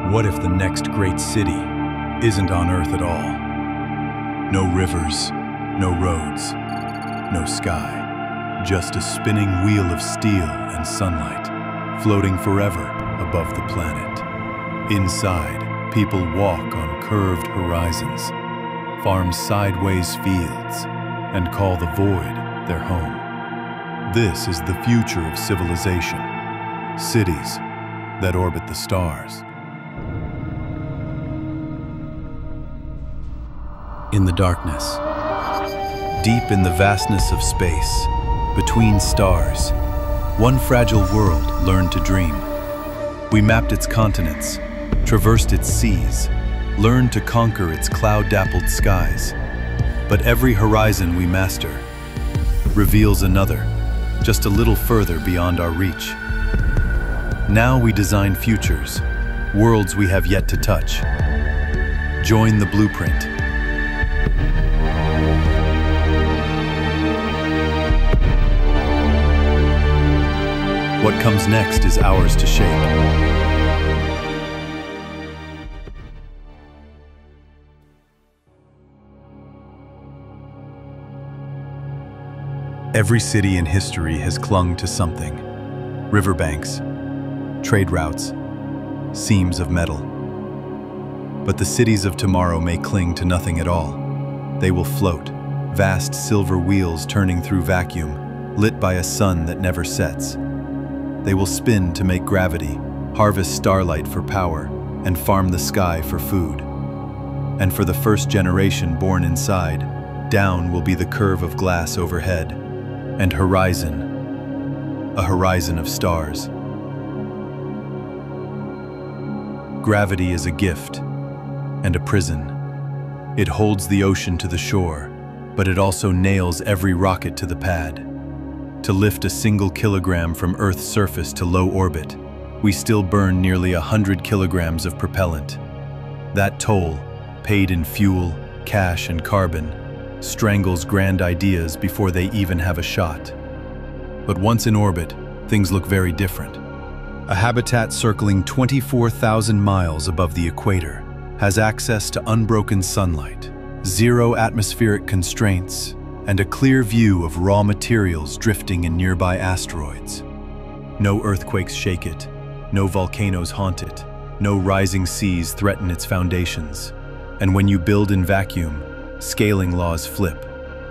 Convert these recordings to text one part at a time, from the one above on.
What if the next great city isn't on Earth at all? No rivers, no roads, no sky. Just a spinning wheel of steel and sunlight, floating forever above the planet. Inside, people walk on curved horizons, farm sideways fields, and call the void their home. This is the future of civilization. Cities that orbit the stars. In the darkness, deep in the vastness of space, between stars, one fragile world learned to dream. We mapped its continents, traversed its seas, learned to conquer its cloud-dappled skies. But every horizon we master reveals another, just a little further beyond our reach. Now we design futures, worlds we have yet to touch. Join the blueprint. What comes next is ours to shape. Every city in history has clung to something. Riverbanks, trade routes, seams of metal. But the cities of tomorrow may cling to nothing at all. They will float, vast silver wheels turning through vacuum, lit by a sun that never sets. They will spin to make gravity, harvest starlight for power, and farm the sky for food. And for the first generation born inside, down will be the curve of glass overhead, and horizon, a horizon of stars. Gravity is a gift and a prison. It holds the ocean to the shore, but it also nails every rocket to the pad. To lift a single kilogram from Earth's surface to low orbit, we still burn nearly 100 kilograms of propellant. That toll, paid in fuel, cash, and carbon, strangles grand ideas before they even have a shot. But once in orbit, things look very different. A habitat circling 24,000 miles above the equator has access to unbroken sunlight, zero atmospheric constraints, and a clear view of raw materials drifting in nearby asteroids. No earthquakes shake it, no volcanoes haunt it, no rising seas threaten its foundations. And when you build in vacuum, scaling laws flip.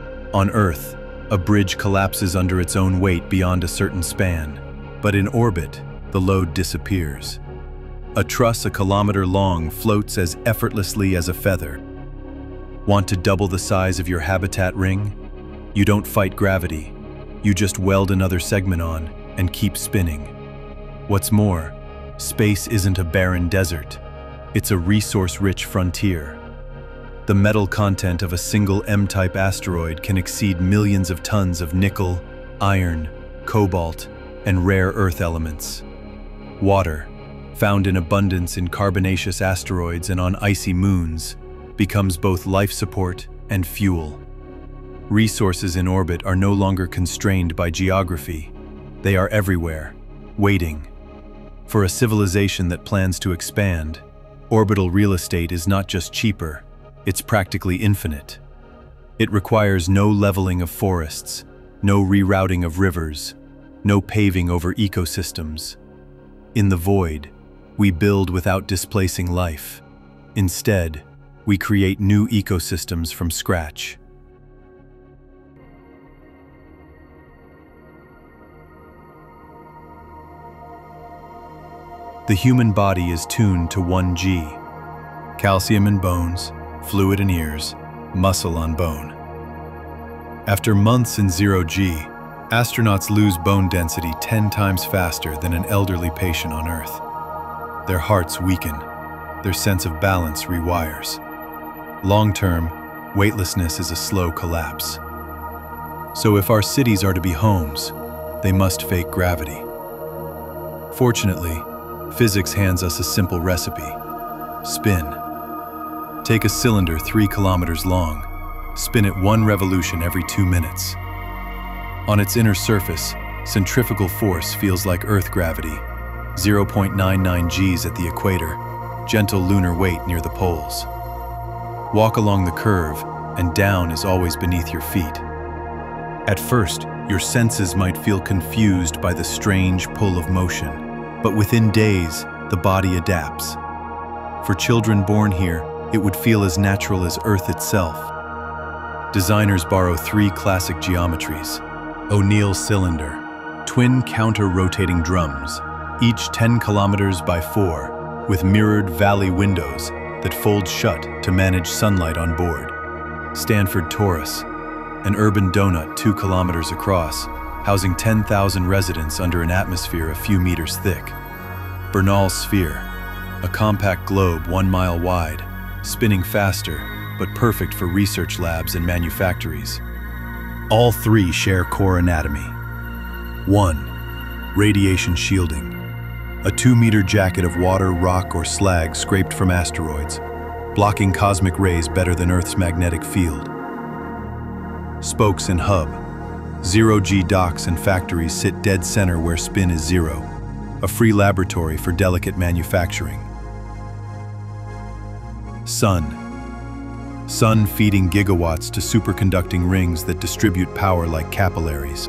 On Earth, a bridge collapses under its own weight beyond a certain span, but in orbit, the load disappears. A truss a kilometer long floats as effortlessly as a feather. Want to double the size of your habitat ring? You don't fight gravity. You just weld another segment on and keep spinning. What's more, space isn't a barren desert. It's a resource-rich frontier. The metal content of a single M-type asteroid can exceed millions of tons of nickel, iron, cobalt, and rare earth elements. Water, found in abundance in carbonaceous asteroids and on icy moons, becomes both life support and fuel. Resources in orbit are no longer constrained by geography. They are everywhere, waiting. For a civilization that plans to expand, orbital real estate is not just cheaper, it's practically infinite. It requires no leveling of forests, no rerouting of rivers, no paving over ecosystems. In the void, we build without displacing life. Instead, we create new ecosystems from scratch. The human body is tuned to 1G. Calcium in bones, fluid in ears, muscle on bone. After months in 0G, astronauts lose bone density 10 times faster than an elderly patient on Earth. Their hearts weaken, their sense of balance rewires. Long-term, weightlessness is a slow collapse. So if our cities are to be homes, they must fake gravity. Fortunately, physics hands us a simple recipe. Spin. Take a cylinder 3 kilometers long, spin it 1 revolution every 2 minutes. On its inner surface, centrifugal force feels like Earth gravity, 0.99 Gs at the equator, gentle lunar weight near the poles. Walk along the curve, and down is always beneath your feet. At first, your senses might feel confused by the strange pull of motion, but within days, the body adapts. For children born here, it would feel as natural as Earth itself. Designers borrow 3 classic geometries. O'Neill cylinder, twin counter-rotating drums, each 10 kilometers by 4, with mirrored valley windows that fold shut to manage sunlight on board. Stanford Tori, an urban donut 2 kilometers across, housing 10,000 residents under an atmosphere a few meters thick. Bernal sphere, a compact globe 1 mile wide, spinning faster, but perfect for research labs and manufactories. All 3 share core anatomy. 1. Radiation shielding. A 2-meter jacket of water, rock, or slag scraped from asteroids, blocking cosmic rays better than Earth's magnetic field. Spokes and hub. Zero-G docks and factories sit dead center where spin is 0, a free laboratory for delicate manufacturing. Sun. Sun feeding gigawatts to superconducting rings that distribute power like capillaries.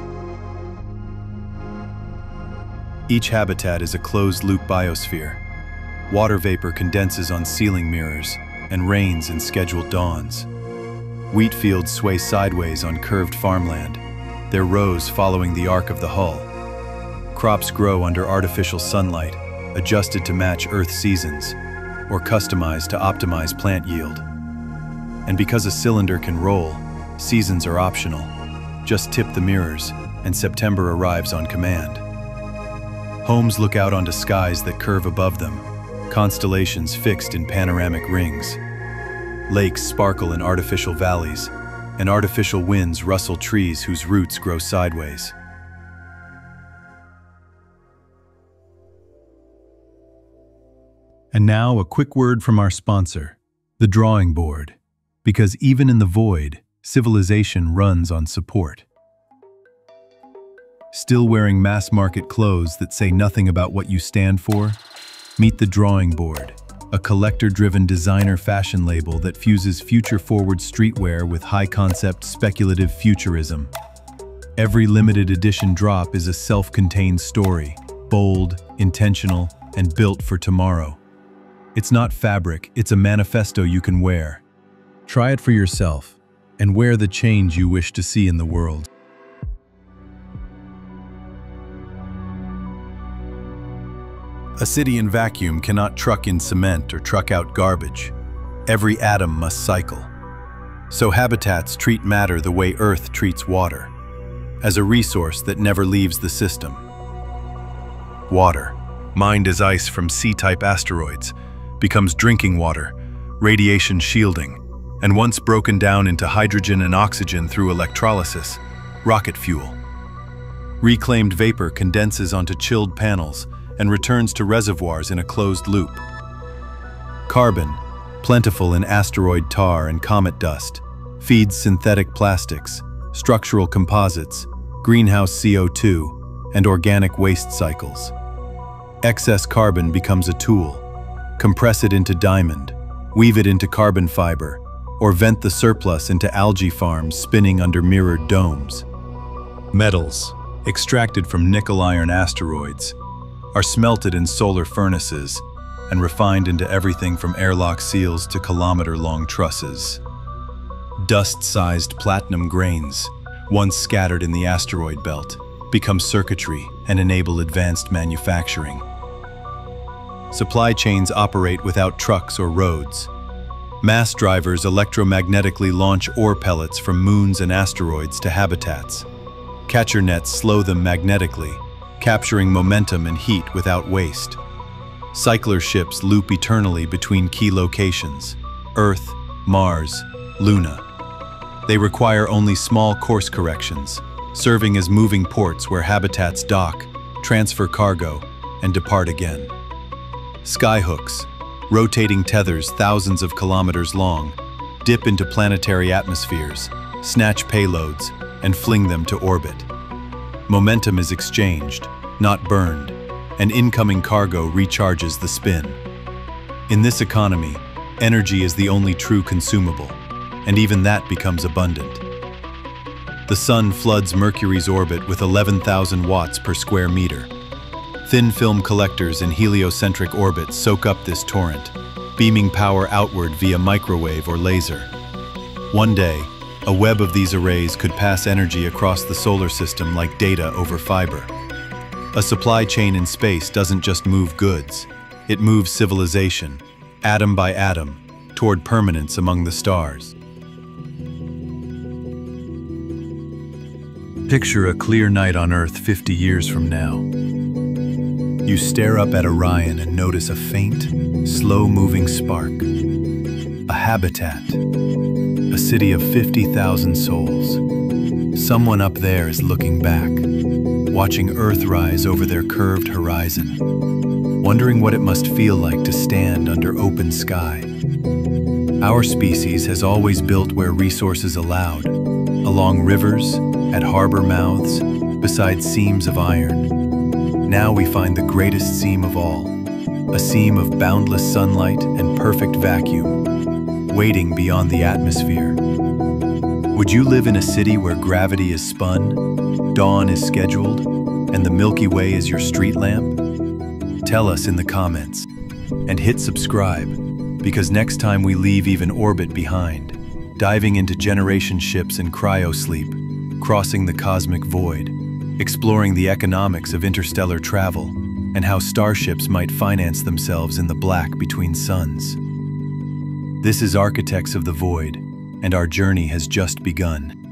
Each habitat is a closed-loop biosphere. Water vapor condenses on ceiling mirrors and rains in scheduled dawns. Wheat fields sway sideways on curved farmland, their rows following the arc of the hull. Crops grow under artificial sunlight, adjusted to match Earth seasons, or customized to optimize plant yield. And because a cylinder can roll, seasons are optional. Just tip the mirrors, and September arrives on command. Homes look out onto skies that curve above them, constellations fixed in panoramic rings. Lakes sparkle in artificial valleys, and artificial winds rustle trees whose roots grow sideways. And now a quick word from our sponsor, the drawing board. Because even in the void, civilization runs on support. Still wearing mass-market clothes that say nothing about what you stand for? Meet the Drawing Board, a collector-driven designer fashion label that fuses future-forward streetwear with high-concept speculative futurism. Every limited edition drop is a self-contained story, bold, intentional, and built for tomorrow. It's not fabric, it's a manifesto you can wear. Try it for yourself, and wear the change you wish to see in the world. A city in vacuum cannot truck in cement or truck out garbage. Every atom must cycle. So habitats treat matter the way Earth treats water, as a resource that never leaves the system. Water, mined as ice from C-type asteroids, becomes drinking water, radiation shielding, and once broken down into hydrogen and oxygen through electrolysis, rocket fuel. Reclaimed vapor condenses onto chilled panels and returns to reservoirs in a closed loop. Carbon, plentiful in asteroid tar and comet dust, feeds synthetic plastics, structural composites, greenhouse CO2, and organic waste cycles. Excess carbon becomes a tool. Compress it into diamond, weave it into carbon fiber, or vent the surplus into algae farms spinning under mirrored domes. Metals, extracted from nickel-iron asteroids, are smelted in solar furnaces and refined into everything from airlock seals to kilometer-long trusses. Dust-sized platinum grains, once scattered in the asteroid belt, become circuitry and enable advanced manufacturing. Supply chains operate without trucks or roads. Mass drivers electromagnetically launch ore pellets from moons and asteroids to habitats. Catcher nets slow them magnetically, capturing momentum and heat without waste. Cycler ships loop eternally between key locations: Earth, Mars, Luna. They require only small course corrections, serving as moving ports where habitats dock, transfer cargo, and depart again. Skyhooks, rotating tethers thousands of kilometers long, dip into planetary atmospheres, snatch payloads, and fling them to orbit. Momentum is exchanged, not burned, and incoming cargo recharges the spin. In this economy, energy is the only true consumable, and even that becomes abundant. The sun floods Mercury's orbit with 11,000 watts per square meter. Thin film collectors in heliocentric orbits soak up this torrent, beaming power outward via microwave or laser. One day, a web of these arrays could pass energy across the solar system like data over fiber. A supply chain in space doesn't just move goods, it moves civilization, atom by atom, toward permanence among the stars. Picture a clear night on Earth 50 years from now. You stare up at Orion and notice a faint, slow-moving spark. A habitat. A city of 50,000 souls. Someone up there is looking back, watching Earth rise over their curved horizon, wondering what it must feel like to stand under open sky. Our species has always built where resources allowed, along rivers, at harbor mouths, beside seams of iron. Now we find the greatest seam of all, a seam of boundless sunlight and perfect vacuum, waiting beyond the atmosphere. Would you live in a city where gravity is spun, dawn is scheduled, and the Milky Way is your street lamp? Tell us in the comments. And hit subscribe, because next time we leave even orbit behind, diving into generation ships in cryo-sleep, crossing the cosmic void, exploring the economics of interstellar travel, and how starships might finance themselves in the black between suns. This is Architects of the Void, and our journey has just begun.